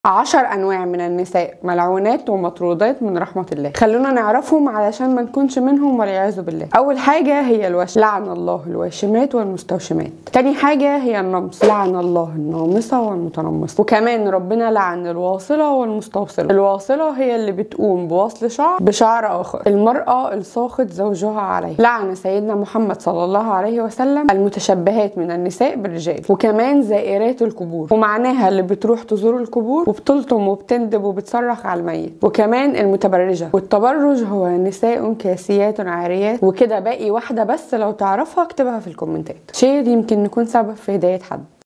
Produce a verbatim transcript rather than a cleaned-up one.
عشر أنواع من النساء ملعونات ومطرودات من رحمة الله. خلونا نعرفهم علشان ما نكونش منهم والعياذ بالله. أول حاجة هي الوشم، لعن الله الواشمات والمستوشمات. تاني حاجة هي النمص، لعن الله النامصة والمتنمصة. وكمان ربنا لعن الواصلة والمستوصلة. الواصلة هي اللي بتقوم بوصل شعر بشعر آخر. المرأة الساخط زوجها عليه. لعن سيدنا محمد صلى الله عليه وسلم المتشبهات من النساء بالرجال. وكمان زائرات القبور، ومعناها اللي بتروح تزور القبور وبتلطم وبتندب وبتصرخ على الميت. وكمان المتبرجة، والتبرج هو نساء كاسيات عاريات. وكده باقي واحدة بس، لو تعرفها اكتبها في الكومنتات، شير يمكن نكون سبب في هداية حد.